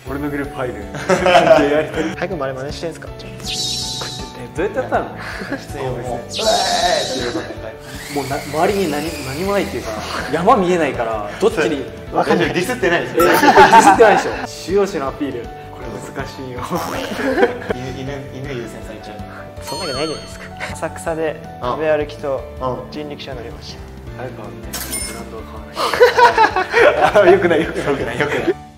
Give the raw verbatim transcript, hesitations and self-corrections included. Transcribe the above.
俺のグループ入るやりたい。 早く真似してんすか？ どうやってやったの？出演を別にもうな周りに何何もないっていうか山見えないからどっちに分かんない。ディスってないですよ。 ディスってないでしょ。主要種のアピールこれ難しいよ。 犬犬犬優先されちゃう。 そんなわけないじゃないですか。浅草で食べ歩きと人力車乗りました。 早川みたいなブランドを買わない。よくないよくないよくないよくない。